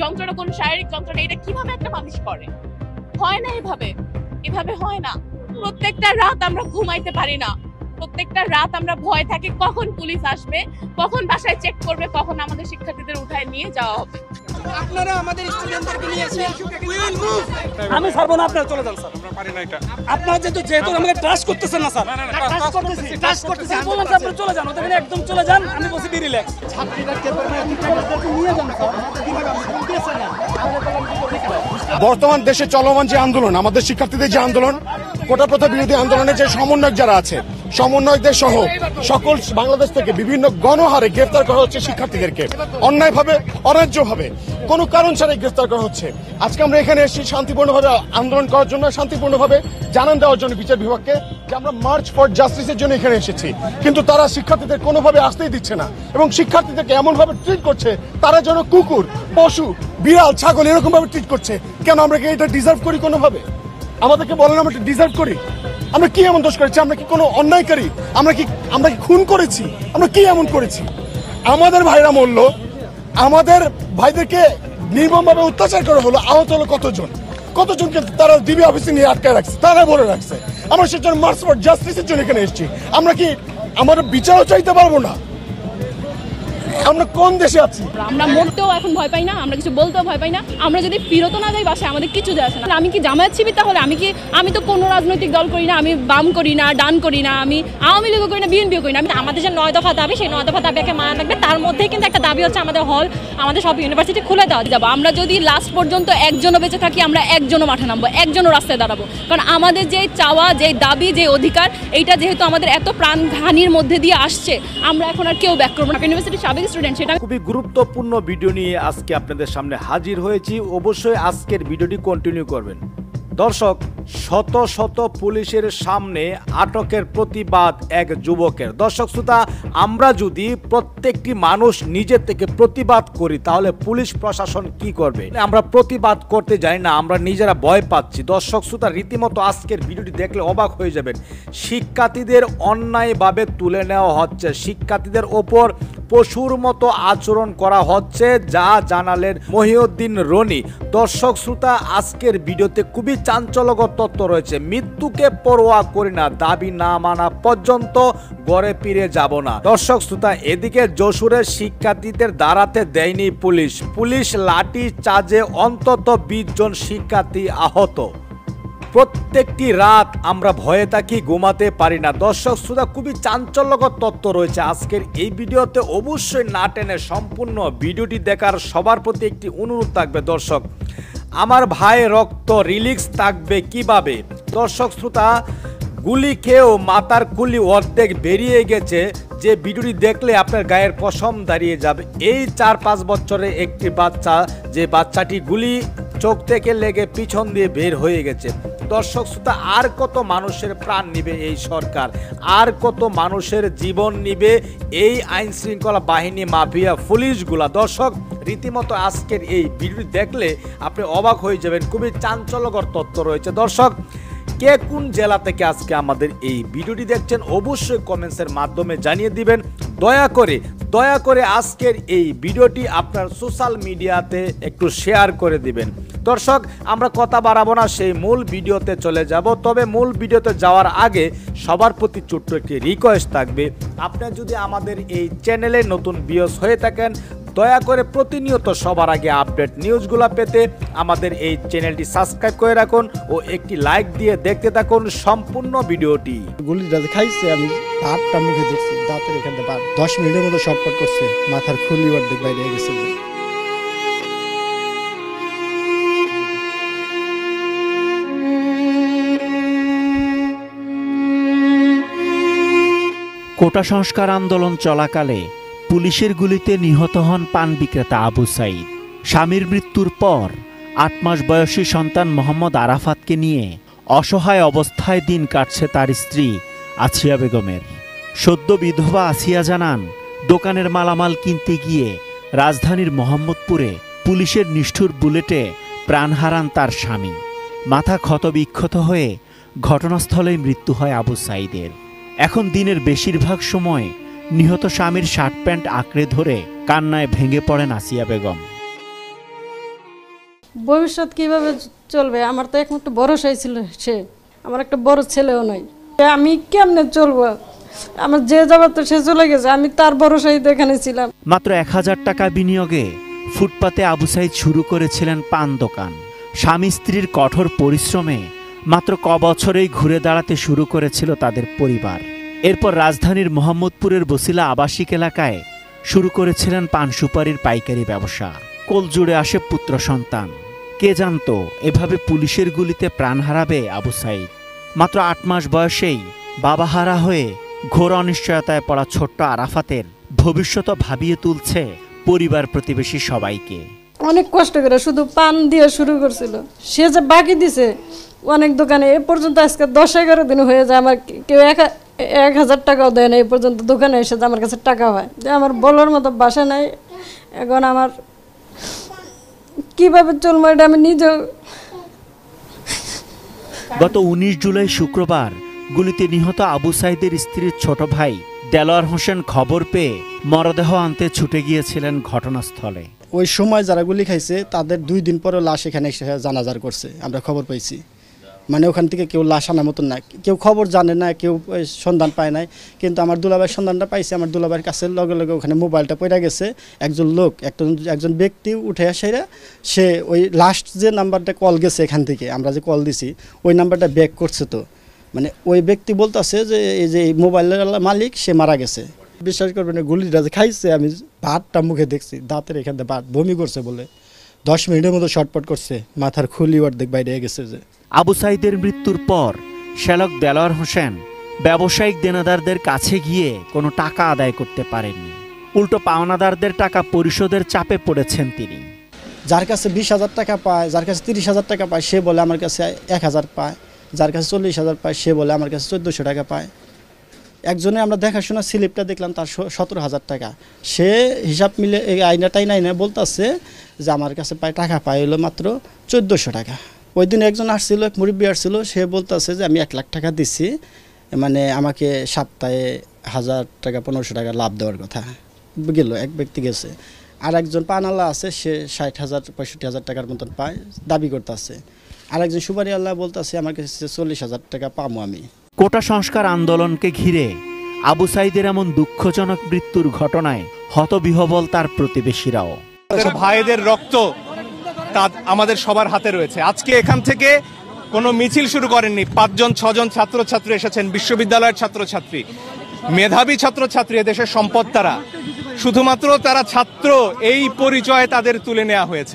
যন্ত্রণা, কোন শারীরিক যন্ত্রণা, এটা কিভাবে একটা মানুষ করে? হয় না এভাবে হয় না। প্রত্যেকটা রাত আমরা ঘুমাইতে পারি না, প্রত্যেকটা রাত আমরা ভয় থাকি কখন পুলিশ আসবে, কখন বাসায় চেক করবে, কখন আমাদের শিক্ষার্থীদের উঠায় নিয়ে যাওয়া হবে। আপনারা আমাদের স্টুডেন্টদেরকে নিয়ে এসে আমি ছাড়বো না, আপনারা চলে যান স্যার। আমরা পারি না এটা। আপনারা যেহেতু আমাকে ট্রাস্ট করতেছেন না স্যার, ট্রাস্ট করতেছেন, বললাম যে আপনারা চলে যান, ওদের মানে একদম চলে যান, আমি বসে বি রিল্যাক্স। বর্তমান দেশে চলমান যে আন্দোলন, আমাদের শিক্ষার্থীদের যে আন্দোলন, কোটা প্রথা বিরোধী আন্দোলনের যে সমন্বয়ক যারা আছে, সমন্বয়কদের সহ সকল বাংলাদেশ থেকে বিভিন্ন গণহারে গ্রেফতার করা হচ্ছে শিক্ষার্থীদেরকে, অন্যায়ভাবে অন্যায্যভাবে কোনো কারণ ছাড়াই গ্রেফতার করা হচ্ছে। আজকে আমরা এখানে এসেছি শান্তিপূর্ণভাবে আন্দোলন করার জন্য, শান্তিপূর্ণভাবে জানান দেওয়ার জন্য বিচার বিভাগকে যে আমরা মার্চ ফর জাস্টিসের জন্য এখানে এসেছি, কিন্তু তারা শিক্ষার্থীদের কোনোভাবে আসতেই দিচ্ছে না এবং শিক্ষার্থীদেরকে এমনভাবে ট্রিট করছে তারা যেন কুকুর, পশু, বিড়াল, ছাগল এরকম ভাবে ট্রিট করছে। কেন আমরা কি এটা ডিজার্ভ করি? কোনোভাবে আমাদেরকে বলেন আমরা ডিজার্ভ করি? আমরা কি এমন দোষ করেছি? আমরা কি কোনো অন্যায়কারী? আমরা কি খুন করেছি? আমরা কি এমন করেছি? আমাদের ভাইরা মরল, আমাদের ভাইদেরকে নির্মমভাবে অত্যাচার করা হলো, আহত হলো কতজনকে তারা ডিবি অফিসে নিয়ে আটকায় রাখছে, তারা বলে রাখছে। আমরা সেজন্য মার্চ ফর জাস্টিসের জন্য এখানে এসেছি। আমরা কি আমাদের বিচারও চাইতে পারবো না? আমরা কোন দেশে আছি? আমরা মরতেও এখন ভয় পাই না, আমরা কিছু বলতেও ভয় পাই না। আমরা যদি ফিরত না যাই বাসায়, আমাদের কিছু যায় আসে না। আমি কি জামায়াত শিবির? তাহলে আমি তো কোনো রাজনৈতিক দল করি না, আমি বাম করি না, ডান করি না, আমি আওয়ামী লীগও করি না, বিএনপিও করি না। আমাদের যে 9 দফা দাবি, সেই 9 দফা দাবিকে মানা লাগবে। তার মধ্যেই কিন্তু একটা দাবি হচ্ছে আমাদের হল, আমাদের সব ইউনিভার্সিটি খুলে দেওয়া যাবো। আমরা যদি লাস্ট পর্যন্ত একজনও বেঁচে থাকি, আমরা একজনও মাঠে নামবো, একজনও রাস্তায় দাঁড়াবো। কারণ আমাদের যে চাওয়া, যে দাবি, যে অধিকার, এইটা যেহেতু আমাদের এত প্রাণহানির মধ্যে দিয়ে আসছে, আমরা এখন আর কেউ ব্যাক করবো না। ইউনিভার্সিটির সাবেক স্টুডেন্ট, সেটা খুবই গুরুত্বপূর্ণ ভিডিও নিয়ে আজকে আপনাদের সামনে হাজির হয়েছি। অবশ্যই আজকের ভিডিওটি কন্টিনিউ করবেন। দর্শক, শত শত পুলিশের সামনে আটকের প্রতিবাদ এক যুবকের। দর্শক শ্রোতা, আমরা যদি প্রত্যেকটি মানুষ নিজে থেকে প্রতিবাদ করি তাহলে পুলিশ প্রশাসন কি করবে? আমরা প্রতিবাদ করতে জানি না, আমরা নিজেরা ভয় পাচ্ছি। দর্শক শ্রোতা, রীতিমতো আজকের ভিডিওটি দেখলে অবাক হয়ে যাবেন। শিক্ষার্থীদের অন্যায়ভাবে তুলে নেওয়া হচ্ছে, শিক্ষার্থীদের ওপর পশুর মতো আচরণ করা হচ্ছে, যা জানালেন মহিউদ্দিন রনি। দর্শক শ্রোতা, আজকের ভিডিওতে খুবই চাঞ্চল্যকর তথ্য রয়েছে। মৃত্যুকে পরোয়া করি না, দাবি না মানা পর্যন্ত গড়ে ফিরে যাব না। দর্শক শ্রোতা, এদিকে যশোরের শিক্ষার্থীদের দাঁড়াতে দেয়নি পুলিশ লাঠি চার্জে অন্তত 20 জন শিক্ষার্থী আহত। প্রত্যেকটি রাত আমরা ভয়ে থাকি, ঘুমাতে পারি না। দর্শক শ্রোতা, খুবই চাঞ্চল্যকর তথ্য রয়েছে আজকের এই ভিডিওতে। অবশ্যই না টেনে সম্পূর্ণ ভিডিওটি দেখার সবার প্রতি একটি অনুরোধ থাকবে। দর্শক, আমার ভাই রক্ত রিলিক্স থাকবে কিভাবে? দর্শক শ্রোতা, গুলি খেয়েও মাথার খুলি অর্ধেক বেরিয়ে গেছে, যে ভিডিওটি দেখলে আপনার গায়ের পশম দাঁড়িয়ে যাবে। এই 4-5 বছরের একটি বাচ্চা, যে বাচ্চাটি গুলি চোখ থেকে লেগে পিছন দিয়ে বের হয়ে গেছে। দর্শক শ্রোতা, আর কত মানুষের প্রাণ নিবে এই সরকার? আর কত মানুষের জীবন নিবে এই আইন শৃঙ্খলা বাহিনী মাফিয়া পুলিশগুলা? দর্শক, রীতিমতো আজকের এই ভিডিওটি দেখলে আপনি অবাক হয়ে যাবেন। খুবই চাঞ্চল্যকর তথ্য রয়েছে। দর্শক, কে কোন জেলা থেকে আজকে আমাদের এই ভিডিওটি দেখছেন অবশ্যই কমেন্টসের মাধ্যমে জানিয়ে দিবেন। দয়া করে আজকের এই ভিডিওটি আপনার সোশ্যাল মিডিয়াতে একটু শেয়ার করে দিবেন। দর্শক, আমরা কথা বাড়াবো না, সেই মূল ভিডিওতে চলে যাব। তবে মূল ভিডিওতে যাওয়ার আগে সবার প্রতি ছোট্ট একটি রিকোয়েস্ট থাকবে। আপনি যদি আমাদের এই চ্যানেলে নতুন ভিউয়ার্স হয়ে থাকেন, দয়া করে প্রতিনিয়ত সবার আগে আপডেট নিউজগুলো পেতে আমাদের এই চ্যানেলটি সাবস্ক্রাইব করে রাখুন ও একটি লাইক দিয়ে দেখতে থাকুন সম্পূর্ণ ভিডিওটি। গুলিটা খাইছে, আমি ভাতটা মুখে দেখছি, দাঁতের এখানে 10 মিনিটের মতো শর্টকাট করছে, মাথার খুলি অর্ধেক বাইরে গেছে। কোটা সংস্কার আন্দোলন চলাকালে পুলিশের গুলিতে নিহত হন পান বিক্রেতা আবু সাইদ। স্বামীর মৃত্যুর পর 8 মাস বয়সী সন্তান মোহাম্মদ আরাফাতকে নিয়ে অসহায় অবস্থায় দিন কাটছে তার স্ত্রী আসিয়া বেগমের। সদ্য বিধবা আসিয়া জানান, দোকানের মালামাল কিনতে গিয়ে রাজধানীর মোহাম্মদপুরে পুলিশের নিষ্ঠুর বুলেটে প্রাণ হারান তার স্বামী। মাথা ক্ষতবিক্ষত হয়ে ঘটনাস্থলেই মৃত্যু হয় আবু সাইদের। এখন দিনের বেশিরভাগ সময় নিহত স্বামীর শার্ট প্যান্ট আঁকড়ে ধরে কান্নায় ভেঙে পড়েন আসিয়া বেগম। ভবিষ্যৎ কিভাবে চলবে? আমার তো একমাত্র ভরসাই ছিল সে, আমার একটা বড় ছেলেও নাই। আমি কেমনে চলবো? আমার যে যাবার তো সে চলে গেছে, আমি তার ভরসাই তো এখানে ছিলাম। মাত্র 1000 টাকা বিনিয়োগে ফুটপাতে আবু সাইদ শুরু করেছিলেন পান দোকান। স্বামী স্ত্রীর কঠোর পরিশ্রমে মাত্র বছরেই ঘুরে দাঁড়াতে শুরু করেছিল তাদের পরিবার। এরপর রাজধানীর মোহাম্মদপুরের বসিলা আবাসিক এলাকায় শুরু করেছিলেন পান সুপারির পাইকারি ব্যবসা। কোলজুড়ে আসে পুত্র সন্তান। কে জানতো এভাবে পুলিশের গুলিতে প্রাণ হারাবে আবু সাইদ। মাত্র 8 মাস বয়সেই বাবাহারা হয়ে ঘোর অনিশ্চয়তায় পড়া ছোট্ট আরাফাতের ভবিষ্যৎ ভাবিয়ে তুলছে পরিবার প্রতিবেশী সবাইকে। অনেক কষ্ট করে শুধু পান দিয়ে শুরু করছিল, সে যে বাকি দিছে অনেক দোকানে, এ পর্যন্ত আজকে 10-11 দিন হয়ে যায় আমার কেউ 1000 টাকাও দেয় না। এই পর্যন্ত দোকানে এসে যে আমার কাছে টাকা হয়, যে আমার বলার মতো বাসা নাই। এখন আমার কিভাবে চলবো এটা আমি নিজেও। গত 19 জুলাই শুক্রবার গুলিতে নিহত আবু সাইদের স্ত্রীর ছোট ভাই দেলোয়ার হোসেন খবর পেয়ে মরদেহ আনতে ছুটে গিয়েছিলেন ঘটনাস্থলে। ওই সময় যারা গুলি খাইছে তাদের 2 দিন পরে লাশ এখানে এসে জানাজার করছে, আমরা খবর পাইছি। মানে ওখান থেকে কেউ লাশ আনার মতন না, কেউ খবর জানে না, কেউ সন্ধান পায় নাই। কিন্তু আমার দুলাভাইয়ের সন্ধানটা পাইছে। আমার দুলাভাইয়ের কাছে লগে লগে ওখানে মোবাইলটা পড়ে গেছে। একজন লোক, একজন ব্যক্তি উঠে আসে, সে ওই লাস্ট যে নাম্বারটা কল গেছে এখান থেকে, আমরা যে কল দিছি ওই নাম্বারটা ব্যাক করছে। তো মানে ওই ব্যক্তি বলতেছে যে এই যে মোবাইলের মালিক সে মারা গেছে। বিশ্বাস করবেন না, গুলিটা যে খাইছে আমি ভাতটা মুখে দেখছি, দাঁতের এখানে ভাত বমি করছে বলে 10 মিনিটের মতো শর্টপট করছে, মাথার খুলি অর্ধেক বাইরে গেছে। যে আবু সাইদের মৃত্যুর পর শ্যালক দেলোয়ার হোসেন ব্যবসায়িক দেনাদারদের কাছে গিয়ে কোনো টাকা আদায় করতে পারেননি। উল্টো পাওনাদারদের টাকা পরিশোধের চাপে পড়েছেন তিনি। যার কাছে 20,000 টাকা পায়, যার কাছে 30,000 টাকা পায় সে বলে আমার কাছে 1000 পায়, যার কাছে 40,000 পায় সে বলে আমার কাছে 1400 টাকা পায়। একজনে আমরা দেখাশোনা স্লিপটা দেখলাম তার 17,000 টাকা। সে হিসাব মিলে এই আইনাটাই নাই না বলতেছে যে আমার কাছে টাকা পায় হলো মাত্র 1400 টাকা। ওই দিন একজন আসছিল, এক মুরব্বী আসছিল, সে বলতেছে যে আমি 1 লাখ টাকা দিচ্ছি, মানে আমাকে সপ্তাহে 1000 টাকা 1500 টাকা লাভ দেওয়ার কথা। গেল এক ব্যক্তি গেছে। আর একজন পানালা আছে, সে 60,000 65,000 টাকার মতন পায়, দাবি করতেছে। আর একজন সুপারি আল্লাহ বলতেছে আমার কাছে 40,000 টাকা পাবো আমি। কোটা সংস্কার আন্দোলনকে ঘিরে আবু সাইদের এমন দুঃখজনক মৃত্যুর ঘটনায় হতবিহ্বল তার প্রতিবেশীরাও। ভাইদের রক্ত তা আমাদের সবার হাতে রয়েছে। আজকে এখান থেকে কোনো মিছিল শুরু করেননি, 5-6জন ছাত্রছাত্রী এসেছেন, বিশ্ববিদ্যালয়ের ছাত্রছাত্রী, মেধাবী ছাত্রছাত্রী, এদেশের সম্পদ তারা। শুধুমাত্র তারা ছাত্র এই পরিচয়ে তাদের তুলে নেওয়া হয়েছে।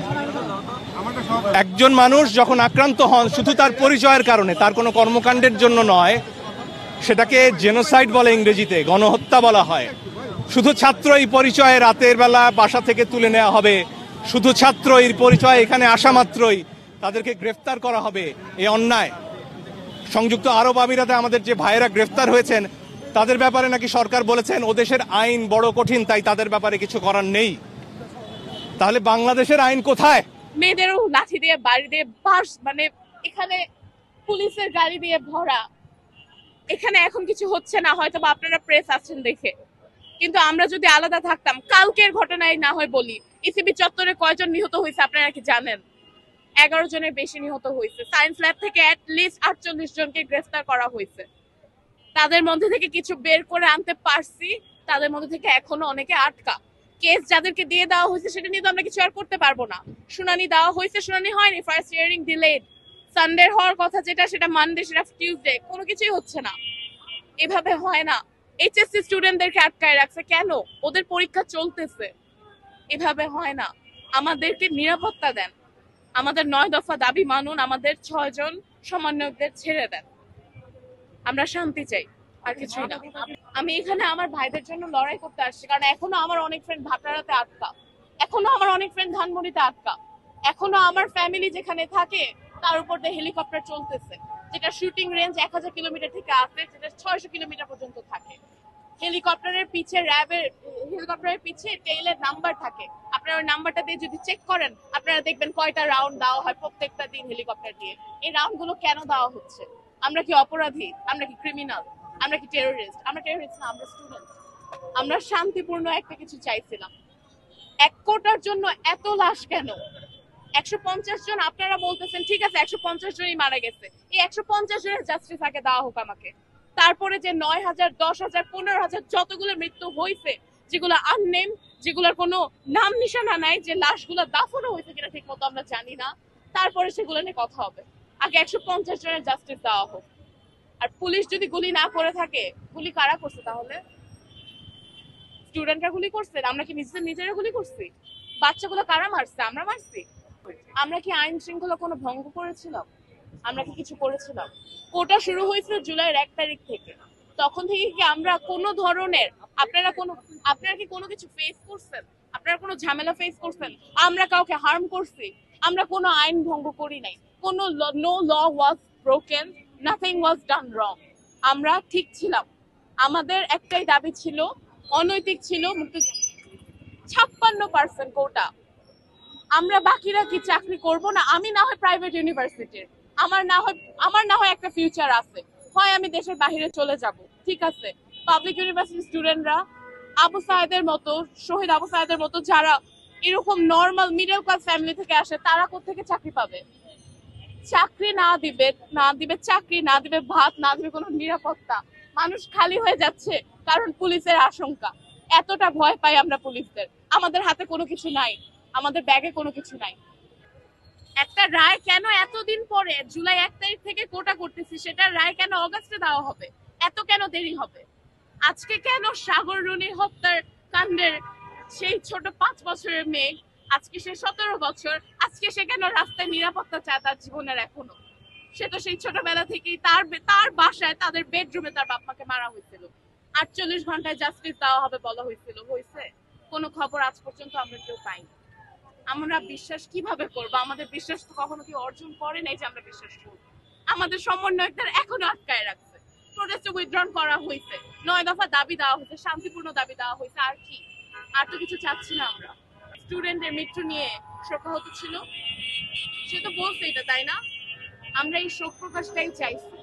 একজন মানুষ যখন আক্রান্ত হন শুধু তার পরিচয়ের কারণে, তার কোনো কর্মকাণ্ডের জন্য নয়, সেটাকে জেনোসাইড বলে, ইংরেজিতে গণহত্যা বলা হয়। শুধু ছাত্র এই পরিচয়ে রাতের বেলা বাসা থেকে তুলে নেওয়া হবে, শুধু ছাত্র এই পরিচয়ে এখানে আসা মাত্রই তাদেরকে গ্রেফতার করা হবে, এই অন্যায়। সংযুক্ত আরব আমিরাতে আমাদের যে ভাইয়েরা গ্রেফতার হয়েছেন তাদের ব্যাপারে নাকি সরকার বলেছেন ও দেশের আইন বড় কঠিন, তাই তাদের ব্যাপারে কিছু করার নেই। তাহলে বাংলাদেশের আইন কোথায়? মেয়েদেরও লাঠি দিয়ে, বাড়ি দিয়ে, মানে এখানে পুলিশের গাড়ি দিয়ে ভরা। এখানে এখন কিছু হচ্ছে না, হয়তো বা আপনারা প্রেস আছেন দেখে, কিন্তু আমরা যদি আলাদা থাকতাম, কালকের ঘটনায় না হয় বলি, ইসিবি চত্বরে কয়জন নিহত হয়েছে আপনারা কি জানেন? 11 জনের বেশি নিহত হয়েছে। সায়েন্স ল্যাব থেকে অ্যাটলিস্ট 48 জনকে গ্রেফতার করা হয়েছে। তাদের মধ্যে থেকে কিছু বের করে আনতে পারছি, তাদের মধ্যে থেকে এখনো অনেকে আটকা। কেস যাদেরকে দিয়ে দেওয়া হয়েছে সেটা নিয়ে তো আমরা কিছু আর করতে পারবো না। শুনানি দেওয়া হয়েছে, শুনানি হয়নি, ফার্স্ট হিয়ারিং ডিলেড। সানডে হওয়ার কথা যেটা, সেটা মানডে, সেটা টিউসডে, কোনো কিছুই হচ্ছে না। এভাবে হয় না। এইচএসসি স্টুডেন্টদেরকে আটকায় রাখছে কেন? ওদের পরীক্ষা চলতেছে। এভাবে হয় না। আমাদেরকে নিরাপত্তা দেন, আমাদের 9 দফা দাবি মানুন, আমাদের 6 জন সমন্বয়কদের ছেড়ে দেন। আমরা শান্তি চাই, আর কিছুই না। আমি এখানে আমার ভাইদের জন্য লড়াই করতে আসছি, কারণ এখনো আমার অনেক ফ্রেন্ড ভাটারাতে আটকা, এখনো আমার অনেক ফ্রেন্ড ধানমন্ডিতে আটকা, এখনো আমার ফ্যামিলি যেখানে থাকে তার উপর দিয়ে হেলিকপ্টার চলতেছে, যেটা শুটিং রেঞ্জ 1000 কিলোমিটার থেকে আছে, যেটা 600 কিলোমিটার পর্যন্ত থাকে। হেলিকপ্টারের পিছে হেলিকপ্টারের পিছে টেইলের নাম্বার থাকে। আপনারা ওই নাম্বারটা দিয়ে যদি চেক করেন, আপনারা দেখবেন কয়টা রাউন্ড দেওয়া হয় প্রত্যেকটা দিন হেলিকপ্টার দিয়ে। এই রাউন্ডগুলো কেন দেওয়া হচ্ছে? আমরা কি অপরাধী? আমরা কি ক্রিমিনাল? আমরা কি টেরোরিস্ট? আমরা টেরোরিস্ট না, আমরা স্টুডেন্ট। আমরা শান্তিপূর্ণ একটা কিছু চাইছিলাম। 1 কোটার জন্য এত লাশ কেন? 150 জন আপনারা বলতেছেন ঠিক আছে 150 জনই মারা গেছে, এই 150 জনের জাস্টিস আগে দেওয়া হোক আমাকে। তারপরে যে 9,000 10,000 15,000 যতগুলো মৃত্যু হয়েছে, যেগুলো আননেম, যেগুলোর কোনো নাম নিশানা নাই, যে লাশগুলো দাফনও হয়েছে কিনা ঠিক মতো আমরা জানি না, তারপরে সেগুলো নিয়ে কথা হবে। আগে 150 জনের জাস্টিস দেওয়া হোক। আর পুলিশ যদি গুলি না করে থাকে, গুলি কারা করছে তাহলে? স্টুডেন্টরা গুলি করছে? আমরা কি নিজেরা গুলি করছি? বাচ্চাগুলো কারা মারছে? আমরা মারছি? আমরা কি আইন শৃঙ্খলা কোনো ভঙ্গ করেছিলাম? আমরা কি কিছু করেছিলাম? কোটা শুরু হয়েছিল জুলাইয়ের 1 তারিখ থেকে। তখন থেকে কি আমরা কোনো ধরনের আপনারা কি কোনো কিছু ফেস করছেন? আপনারা কোনো ঝামেলা ফেস করছেন? আমরা কাউকে হার্ম করছি? আমরা কোনো আইন ভঙ্গ করি নাই। কোনো no law was broken, nothing was done wrong. আমরা ঠিক ছিলাম। আমাদের একটাই দাবি ছিল, অনৈতিক ছিল 56% কোটা। আমরা বাকিরা কি চাকরি করব না? আমি না হয় প্রাইভেট ইউনিভার্সিটির, আমার না হয় একটা ফিউচার আছে, হয় আমি দেশের বাইরে চলে যাব, ঠিক আছে। পাবলিক ইউনিভার্সিটি স্টুডেন্টরা আবু সায়েদের মতো, শহীদ আবু সায়েদের মতো যারা এরকম নর্মাল মিডল ক্লাস ফ্যামিলি থেকে আসে, তারা কোত্থেকে চাকরি পাবে? চাকরি না দিবে চাকরি না দিবে ভাত না দিবে কোনো নিরাপত্তা। মানুষ খালি হয়ে যাচ্ছে কারণ পুলিশের আশঙ্কা। এতটা ভয় পাই আমরা পুলিশদের। আমাদের হাতে কোনো কিছু নাই, আমাদের ব্যাগে কোনো কিছু নাই। একটা রায় কেন এতদিন পরে, জুলাই 1 তারিখ থেকে কোটা করতেছি, সেটা রায় কেন অগাস্টে দেওয়া হবে? এত কেন দেরি হবে? আজকে কেন সাগর রুনি হত্যার কাণ্ডের সেই ছোট 5 বছরের মেয়ে, আজকে সে 17 বছর, আজকে সে কেন রাস্তায় নিরাপত্তা চায় তার জীবনের? এখনো সে তো সেই ছোটবেলা থেকেই তার বাসায়, তাদের বেডরুমে তার বাপ মাকে মারা হয়েছিল। 48 ঘন্টায় জাস্টিস দেওয়া হবে বলা হয়েছিল, হয়েছে? কোনো খবর আজ পর্যন্ত আমরা কেউ পাইনি। আমরা বিশ্বাস কিভাবে করবো? আমাদের বিশ্বাস তো কখনো কি অর্জন করে নাই যে আমরা বিশ্বাস করবো। আমাদের সমন্বয়কদের এখনো আটকায় রাখছে। প্রোটেস্টে উইথড্রন করা হয়েছে, 9 দফা দাবি দেওয়া হয়েছে, শান্তিপূর্ণ দাবি দেওয়া হয়েছে। আর কি? আর তো কিছু চাচ্ছি না আমরা। স্টুডেন্টের মৃত্যু নিয়ে শোকাহত ছিল, সে তো বলছে এটা, তাই না? আমরা এই শোক প্রকাশটাই চাইছি।